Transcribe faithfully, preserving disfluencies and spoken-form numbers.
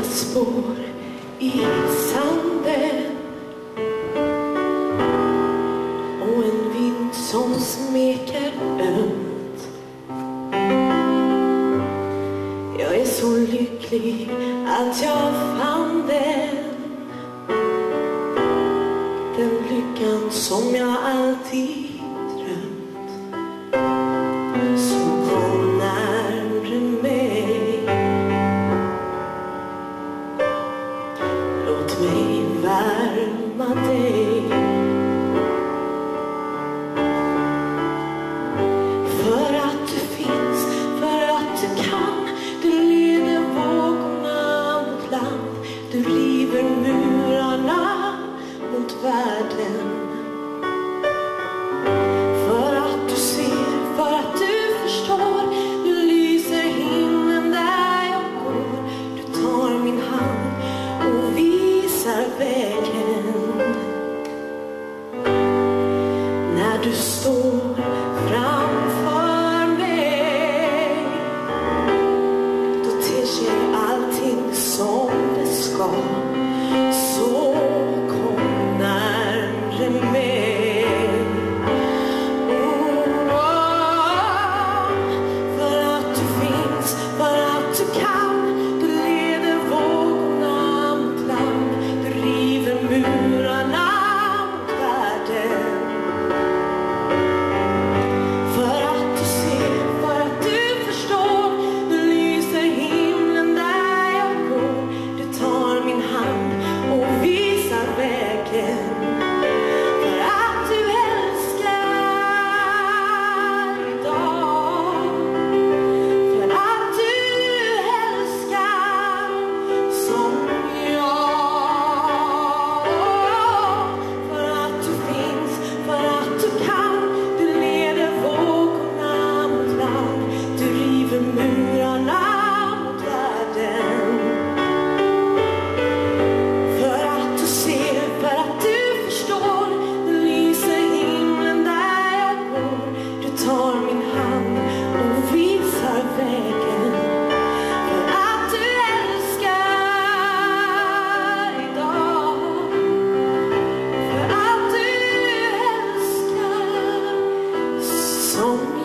spår i sanden och en vind som smeker ömt. Jag är så lycklig att jag fann den, den lyckan som jag alltid drömt. Så kom närmare mig, låt mig värma dig. För att du finns, för att du kan, du leder vågorna mot land, du river murarna mot världen. För att du ser, för att du förstår, du lyser himlen där jag går. Du tar min hand och visar vägen. När du står framför mig, då ter sig allting som det ska. Så kom närmare mig. Oh, oh, för att du finns, för att du kan, du leder vågorna mot land, du river murarna mot världen. För att du ser, för att du förstår, du lyser himlen där jag går. Du tar min hand och visar vägen. För att du älskar idag, för att du älskar som jag. För att du finns, för att du kan, du leder vågorna mot land, du river murarna mot världen. För att du ser, för att du förstår, du lyser himlen där jag går. Du tar min hand och visar vägen. För att du älskar idag, för att du älskar som